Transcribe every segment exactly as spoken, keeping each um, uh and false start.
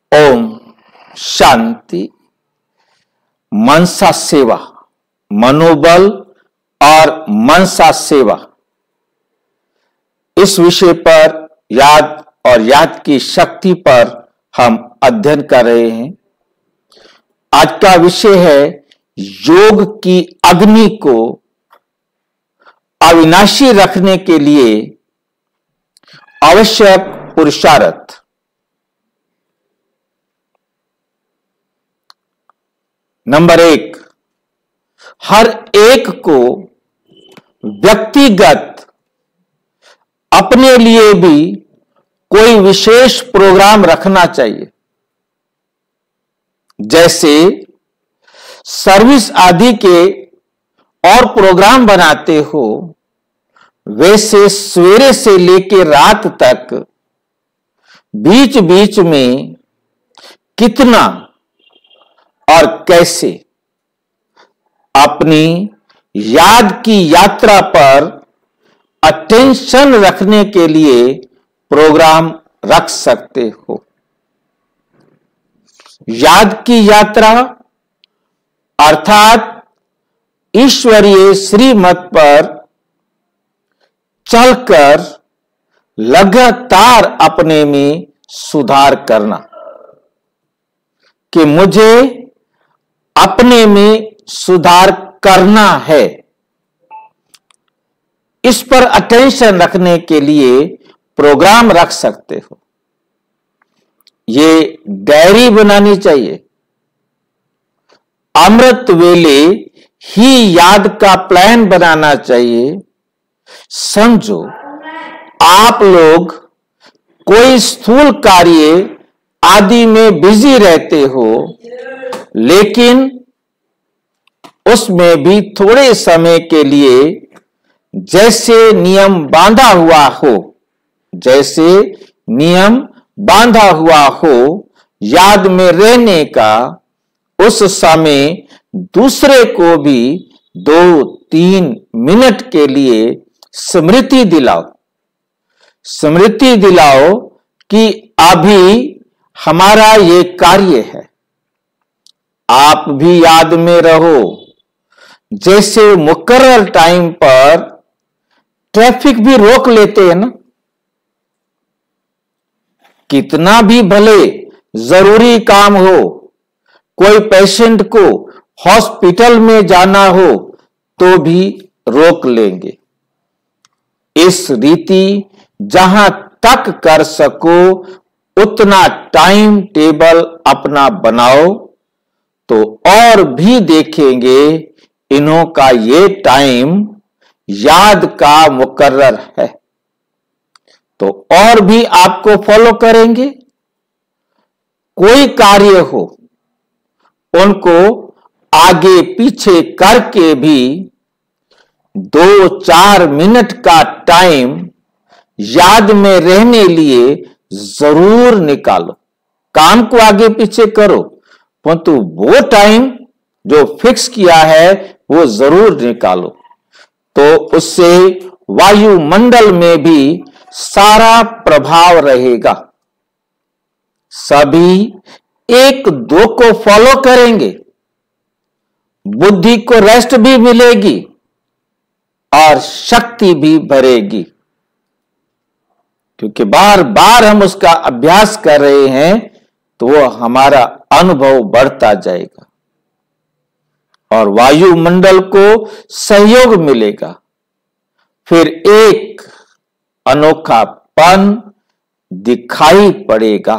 ओम शांति। मनसा सेवा, मनोबल और मनसा सेवा, इस विषय पर याद और याद की शक्ति पर हम अध्ययन कर रहे हैं। आज का विषय है योग की अग्नि को अविनाशी रखने के लिए आवश्यक पुरुषार्थ। नंबर एक, हर एक को व्यक्तिगत अपने लिए भी कोई विशेष प्रोग्राम रखना चाहिए। जैसे सर्विस आदि के और प्रोग्राम बनाते हो, वैसे सवेरे से लेकर रात तक बीच बीच में कितना और कैसे अपनी याद की यात्रा पर अटेंशन रखने के लिए प्रोग्राम रख सकते हो। याद की यात्रा अर्थात ईश्वरीय श्रीमत पर चलकर लगातार अपने में सुधार करना कि मुझे अपने में सुधार करना है। इस पर अटेंशन रखने के लिए प्रोग्राम रख सकते हो। ये डायरी बनानी चाहिए। अमृत वेले ही याद का प्लान बनाना चाहिए। समझो, आप लोग कोई स्थूल कार्य आदि में बिजी रहते हो, लेकिन उसमें भी थोड़े समय के लिए जैसे नियम बांधा हुआ हो जैसे नियम बांधा हुआ हो याद में रहने का, उस समय दूसरे को भी दो तीन मिनट के लिए स्मृति दिलाओ स्मृति दिलाओ कि अभी हमारा ये कार्य है। आप भी याद में रहो। जैसे मुकर्रर टाइम पर ट्रैफिक भी रोक लेते हैं ना, कितना भी भले जरूरी काम हो, कोई पेशेंट को हॉस्पिटल में जाना हो तो भी रोक लेंगे। इस रीति जहां तक कर सको उतना टाइम टेबल अपना बनाओ, तो और भी देखेंगे इन्हों का ये टाइम याद का मुकर्रर है, तो और भी आपको फॉलो करेंगे। कोई कार्य हो, उनको आगे पीछे करके भी दो चार मिनट का टाइम याद में रहने लिए जरूर निकालो। काम को आगे पीछे करो, परंतु वो टाइम जो फिक्स किया है वो जरूर निकालो। तो उससे वायुमंडल में भी सारा प्रभाव रहेगा। सभी एक दो को फॉलो करेंगे, बुद्धि को रेस्ट भी मिलेगी और शक्ति भी बढ़ेगी, क्योंकि बार बार हम उसका अभ्यास कर रहे हैं तो वो हमारा अनुभव बढ़ता जाएगा और वायुमंडल को सहयोग मिलेगा। फिर एक अनोखापन दिखाई पड़ेगा।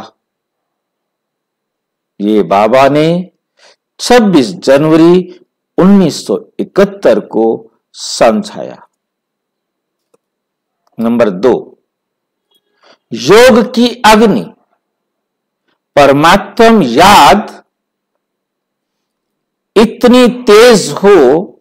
ये बाबा ने छब्बीस जनवरी उन्नीस सौ इकहत्तर को समझाया। नंबर दो, योग की अग्नि परमात्म याद इतनी तेज हो,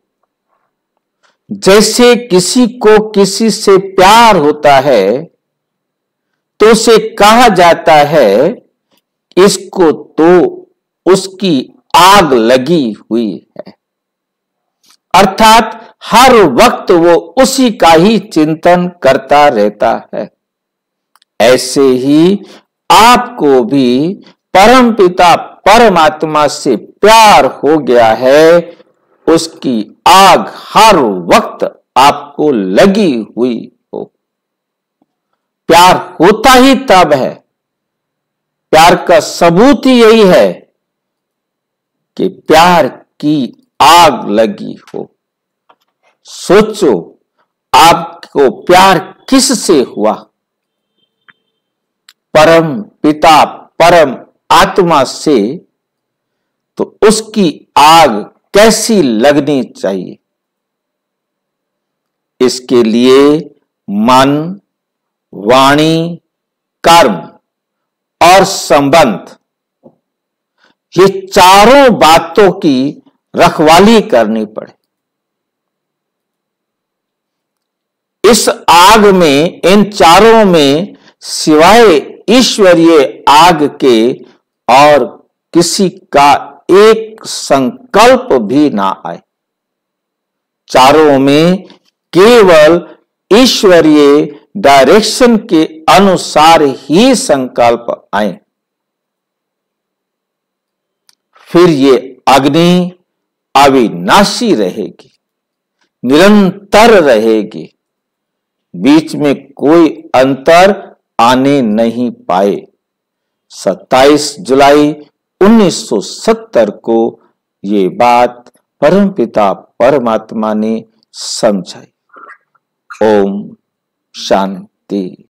जैसे किसी को किसी से प्यार होता है तो उसे कहा जाता है इसको तो उसकी आग लगी हुई है, अर्थात हर वक्त वो उसी का ही चिंतन करता रहता है। ऐसे ही आपको भी परम पिता परमात्मा से प्यार हो गया है, उसकी आग हर वक्त आपको लगी हुई हो। प्यार होता ही तब है, प्यार का सबूत ही यही है कि प्यार की आग लगी हो। सोचो आपको प्यार किससे हुआ? परम पिता परम आत्मा से। तो उसकी आग कैसी लगनी चाहिए? इसके लिए मन, वाणी, कर्म और संबंध, ये चारों बातों की रखवाली करनी पड़े। इस आग में, इन चारों में सिवाय ईश्वरीय आग के और किसी का एक संकल्प भी ना आए। चारों में केवल ईश्वरीय डायरेक्शन के अनुसार ही संकल्प आए। फिर ये अग्नि अविनाशी रहेगी, निरंतर रहेगी, बीच में कोई अंतर आने नहीं पाए। सत्ताईस जुलाई उन्नीस सौ सत्तर को ये बात परमपिता परमात्मा ने समझाई। ओम शांति।